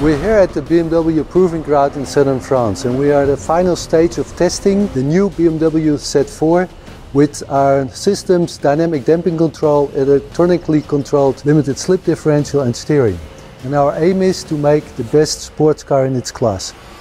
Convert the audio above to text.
We're here at the BMW Proving Ground in southern France, and we are at the final stage of testing the new BMW Z4 with our system's dynamic damping control, electronically controlled limited slip differential and steering. And our aim is to make the best sports car in its class.